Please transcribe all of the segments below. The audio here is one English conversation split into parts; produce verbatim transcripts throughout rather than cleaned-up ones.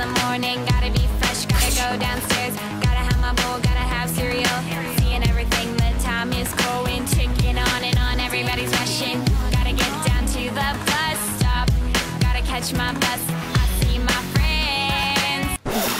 the morning, gotta be fresh, gotta go downstairs, gotta have my bowl, gotta have cereal, seeing everything, the time is going, ticking on and on, everybody's rushing, gotta get down to the bus stop, gotta catch my bus, I see my friends.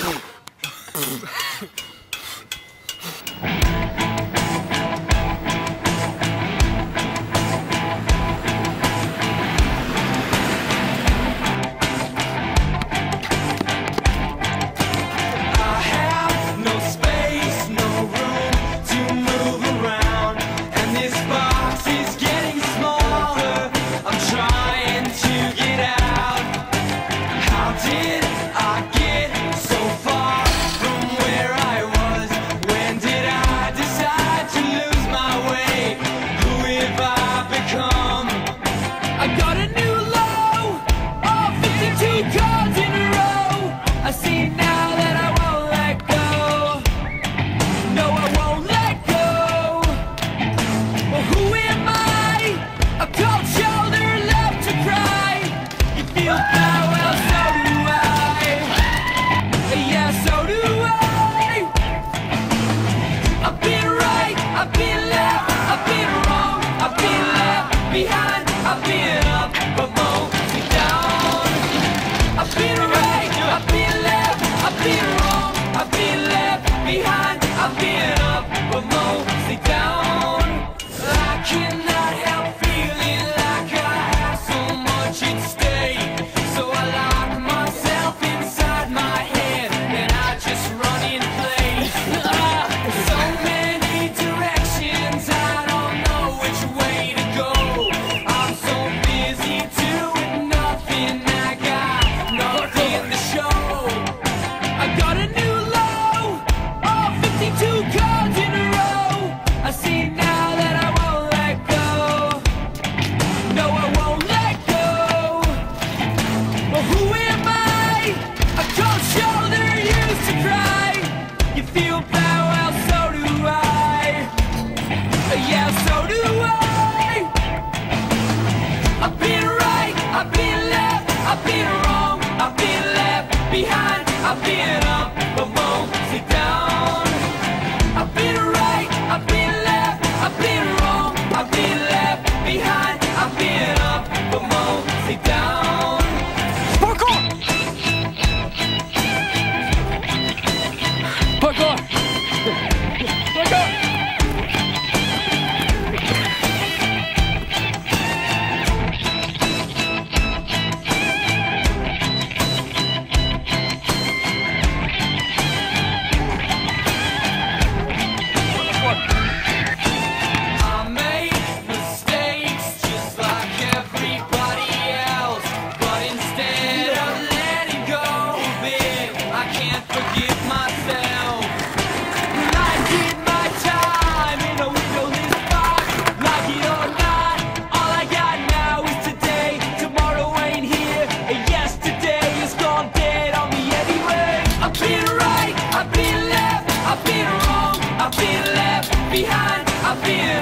Behind, I've been up, but mostly down. I've been right, I've been left, I've been wrong, I've been left behind. I've been up, but mostly down. I cannot help feeling like I have so much at stake. So I lock myself inside my head and I just run in place. So many directions, I don't know which way to go. Yeah, so do I. I've been right, I've been left, I've been wrong, I've been left behind. I've been up, but mostly down. I've been right, I've been left, I've been wrong, I've been left behind. I've been up, but mostly down. Parkour! Parkour! Parkour! Behind, I've been